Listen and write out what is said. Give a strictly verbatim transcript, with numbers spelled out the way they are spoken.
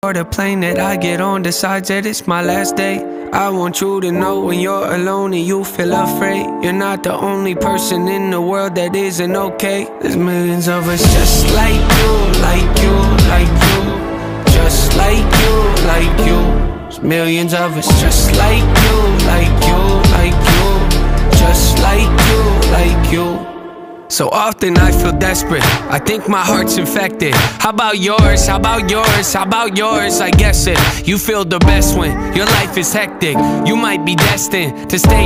Or the plane that I get on decides that it's my last day. I want you to know when you're alone and you feel afraid, you're not the only person in the world that isn't okay. There's millions of us just like you, like you, like you, just like you, like you. There's millions of us just like you, like you, like you, just like you, like you. So often I feel desperate, I think my heart's infected. How about yours, how about yours, how about yours? I guess it, you feel the best when your life is hectic. You might be destined to stay